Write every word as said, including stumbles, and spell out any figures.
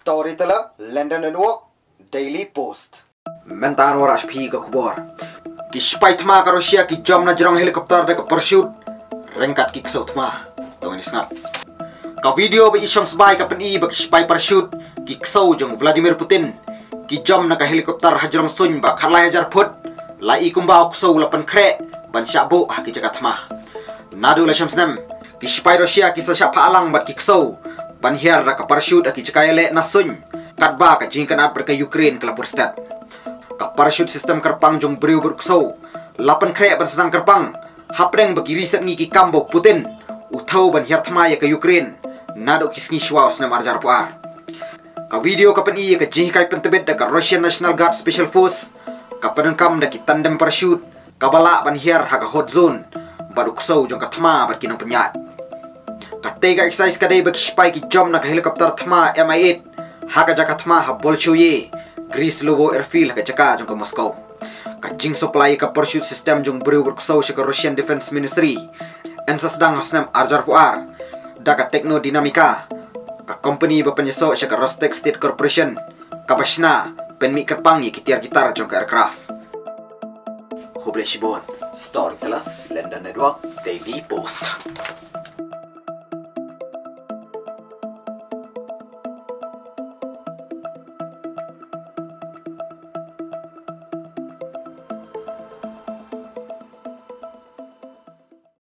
Storyteller, London Network, Daily Post. Mentan waras pi ke kubur. Ki spy tma ka Rusia ki jom na jerang helikopter de ke parachute. Rengkat ki kesau tma. Tong ni snap. Ka video be isong spy ka pen i ba ki spy parachute ki kesau jong Vladimir Putin. Ki jom na ka helikopter hajrong sun ba khalai hajar phut. Lai kumbau kesau lapan kre ban syabo ha ki jaga tma. Nadu la shamsnam. Ki spy Rusia ki sa syapa alang bat ki kesau. Ban hiar ra ka parachute ki jaga ele na sun. Kat ba ka jingkan at berka Ukraine ke lapor stat. Ka parachute sistem kerpang jong beriu berksau. Lapan krek ban senang kerpang. Hapreng bagi riset ngi ki kambo Putin. Utau ban hiar tma ya ke Ukraine. Nado kisngi shwaus na marjar puar. Ka video ka pen i ka jingkai pentebet da ka Russian National Guard Special Force. Ka penengkam da ki tandem parachute. Ka bala ban hiar ha ka hot zone. Baru ksau jong ka tma berkinong penyat. Ka tega exercise ka day bagi spy ki jom na ka helikopter tma M I eight. Haka jaka tma ha Bolshoye. Gris Lovo Airfield ka jaka jong ka Moscow. Ka jing supply ka parachute system jong beriu berksau sa ka Russian Defense Ministry. Ensa sedang hasnam arjar puar. Da ka Techno Dinamika. Ka company ba penyeso sa ka Rostec State Corporation. Ka Bashna penmi kerpang yi kitiar gitar jong ka aircraft. Huble Shibon, Storyteller, London Network, Daily Post.